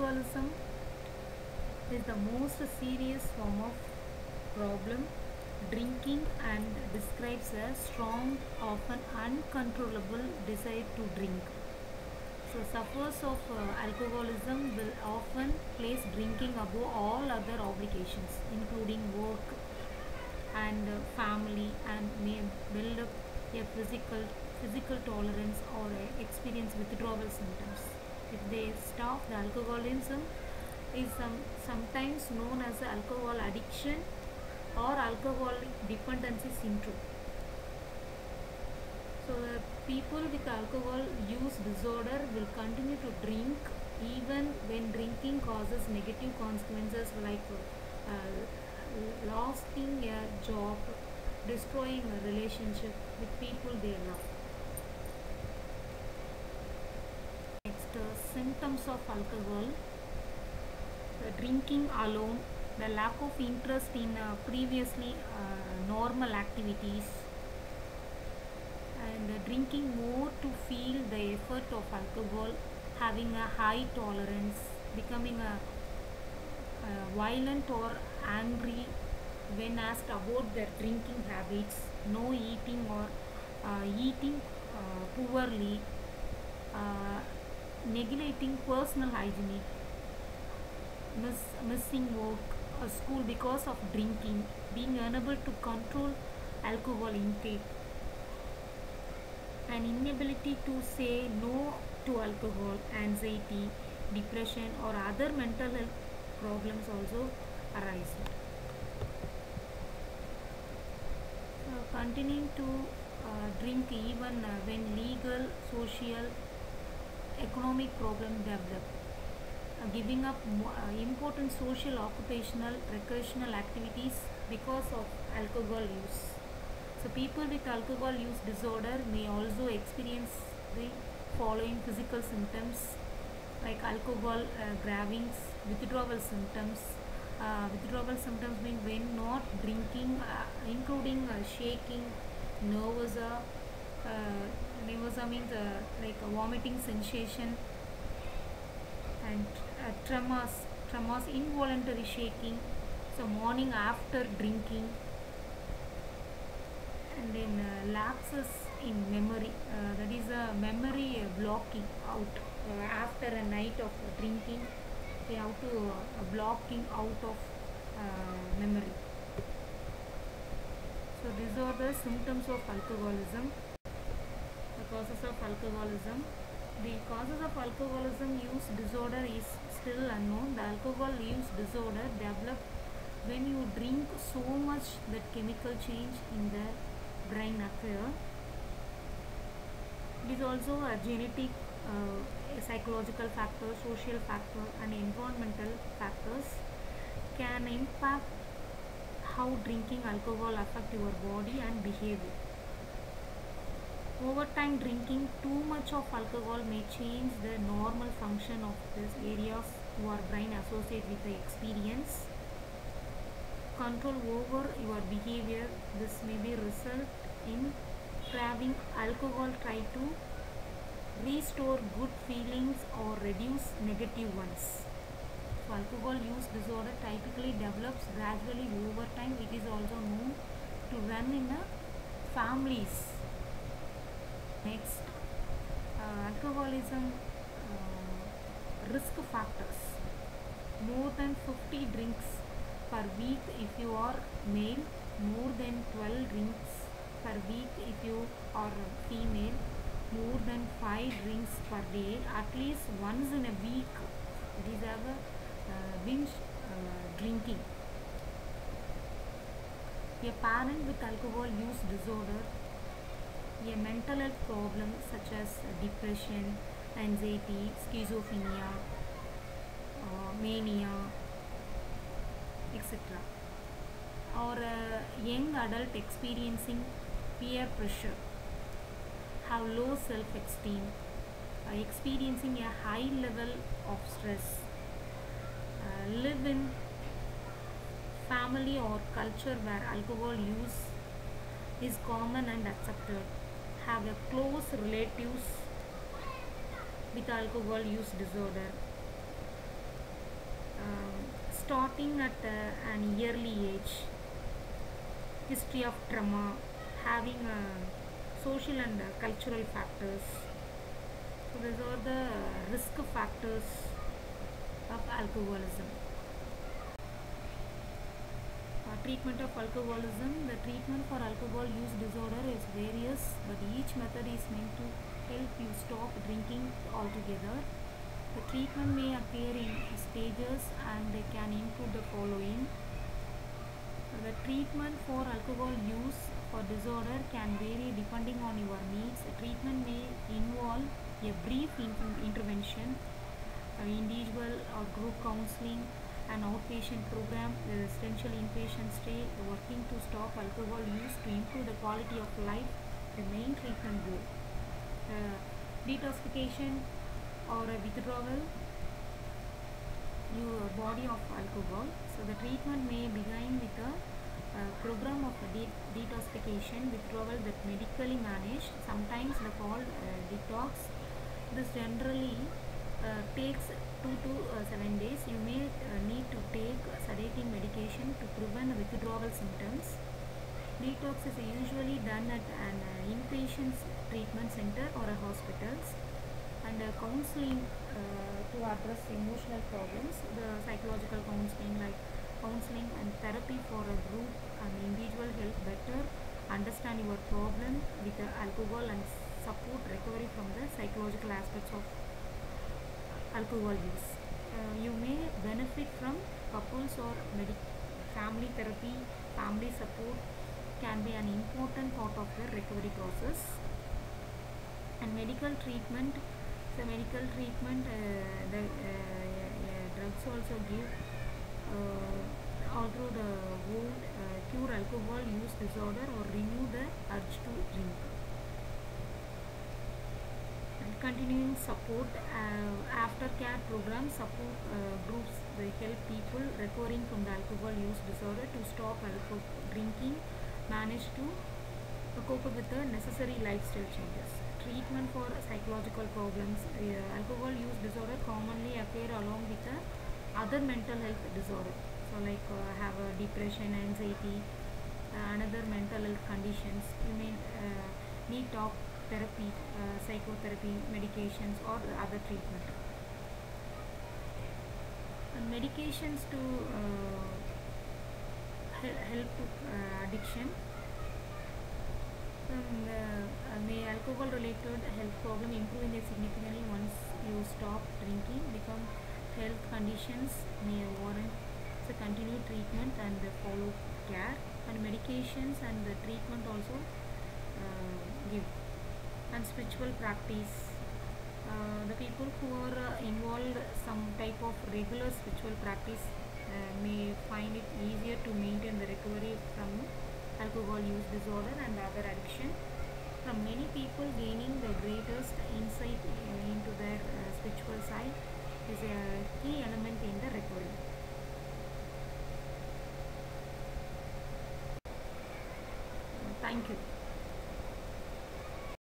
alcoholism is the most serious form of problem drinking and describes a strong, often uncontrollable desire to drink. So sufferers of alcoholism will often place drinking above all other obligations, including work and family, and may build up a physical tolerance or experience withdrawal symptoms. If they stop, the alcoholism is sometimes known as alcohol addiction or alcoholic dependency syndrome. So people with alcohol use disorder will continue to drink even when drinking causes negative consequences like losing a job, destroying a relationship with people they love. Next, symptoms of alcohol. Drinking alone, the lack of interest in previously normal activities, and drinking more to feel the effort of alcohol, having a high tolerance, becoming violent or angry when asked about their drinking habits, no eating or eating poorly, neglecting personal hygiene, missing work or school because of drinking, being unable to control alcohol intake, an inability to say no to alcohol, anxiety, depression or other mental health problems also arise. Continuing to drink even when legal, social, economic problems develop. Giving up important social, occupational, recreational activities because of alcohol use. So people with alcohol use disorder may also experience the following physical symptoms like alcohol cravings, withdrawal symptoms. Withdrawal symptoms mean when not drinking, including shaking, nervosa. Nervosa means like a vomiting sensation, and tremors, involuntary shaking. So morning after drinking, and then lapses in memory. That is a memory blocking out after a night of drinking. We have to blocking out of memory. So these are the symptoms of alcoholism. The causes of alcoholism. The causes of alcoholism use disorder is still unknown. The alcohol use disorder develops when you drink so much that chemical change in the brain occur. It is also a genetic, psychological factor, social factor and environmental factors can impact how drinking alcohol affect your body and behavior. Over time, drinking too much of alcohol may change the normal function of these areas your brain associate with the experience. Control over your behavior. This may be result in craving alcohol, try to restore good feelings or reduce negative ones. So alcohol use disorder typically develops gradually over time. It is also known to run in families. Next, alcoholism risk factors. More than 50 drinks per week if you are male, more than 12 drinks per week if you are female, more than 5 drinks per day, at least once in a week. These are the binge drinking. A parent with alcohol use disorder, a mental health problem such as depression, anxiety, schizophrenia, mania, etc. Or a young adult experiencing peer pressure, have low self-esteem, experiencing a high level of stress, live in family or culture where alcohol use is common and accepted, have a close relatives with alcohol use disorder, starting at an early age, history of trauma, having social and cultural factors. So these are the risk factors of alcoholism. Treatment of alcoholism. The treatment for alcohol use disorder is various, but each method is meant to help you stop drinking altogether. The treatment may appear in stages and they can include the following. The treatment for alcohol use for disorder can vary depending on your needs. The treatment may involve a brief intervention, individual or group counseling, an outpatient program, residential inpatient stay, working to stop alcohol use to improve the quality of life, the main treatment goal. Detoxification or a withdrawal your body of alcohol. So the treatment may begin with a program of detoxification withdrawal that medically managed, sometimes they called detox. This generally takes 2 to 7 days. You may need to take sedating medication to prevent withdrawal symptoms. Detox is usually done at an inpatient treatment center or a hospitals, and counseling to address emotional problems. The psychological counseling like counseling and therapy for a group and individual help better understand your problem with alcohol and support recovery from the psychological aspects of alcohol use. You may benefit from couples or family therapy. Family support can be an important part of the recovery process. And medical treatment. So medical treatment, the drugs also give although the would cure alcohol use disorder or remove the urge to drink. And continuing support, aftercare programs, support groups, they help people recovering from the alcohol use disorder to stop alcohol drinking, manage to cope up with the necessary lifestyle changes. Treatment for psychological problems. Alcohol use disorder commonly appear along with other mental health disorder. So like have a depression, anxiety, another mental health conditions. You may need talk therapy, psychotherapy, medications or other treatment. And medications to help to addiction. May alcohol related health problem improve significantly once you stop drinking. Become health conditions may warrant the continued treatment and the follow care. And medications and the treatment also give. And spiritual practice. The people who are involved some type of regular spiritual practice may find it easier to maintain the recovery from alcohol use disorder and other addiction. From many people gaining the greatest insight into their spiritual side is a key element in the recovery. Thank you.